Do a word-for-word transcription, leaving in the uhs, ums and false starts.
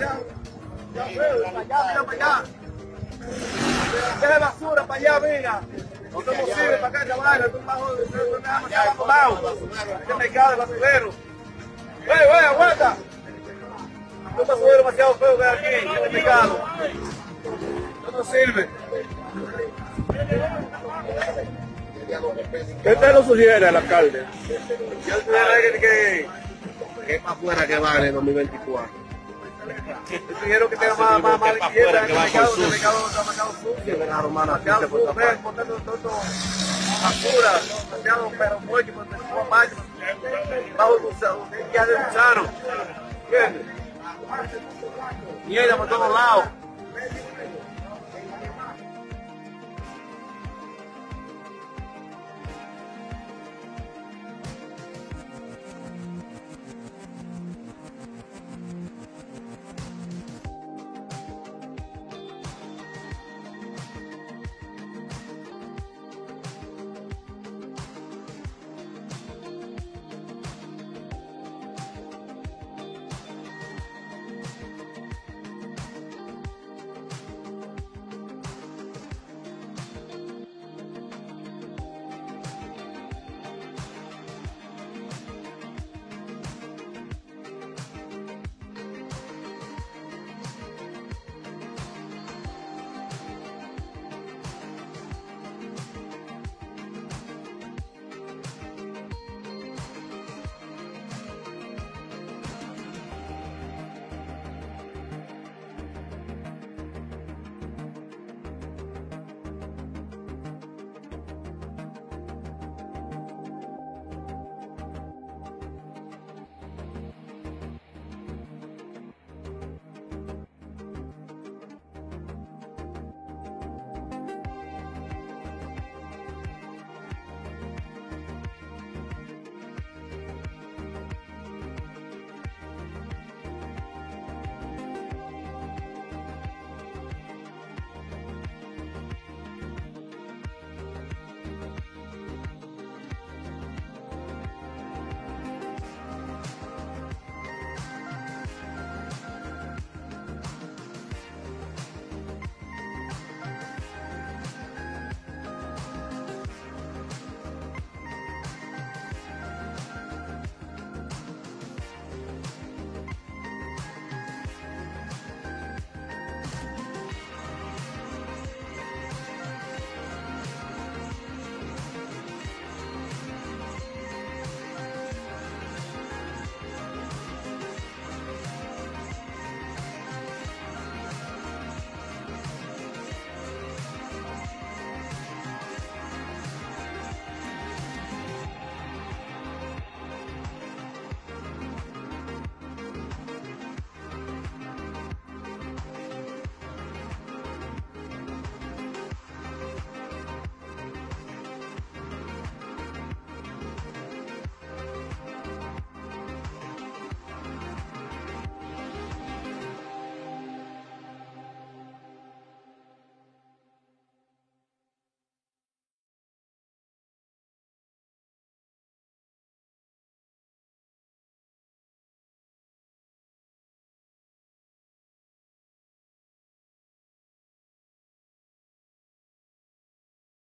Ya feo, para allá, mira para allá. Deja basura para allá, mira. No es posible para acá esta vaina, tú bajo, tú nada más abandonado. Este mercado de basurero. Oye, oye, aguanta. Un basurero demasiado feo que hay aquí, en este mercado. No nos sirve. ¿Qué usted lo sugiere al alcalde? Yo sugiero que, que, Que es para afuera que vale en dos mil veinticuatro. yo sugiero que tenga más, más, más limpieza en el mercado, el mercado Sí, sucio. claro, hermano, así Demasiado se puede sucio, ven, botando todo basura, demasiado perros muertos, demasiado baños, bajo gusano, ya de gusano, ¿entiendes? Mierda por todos lados.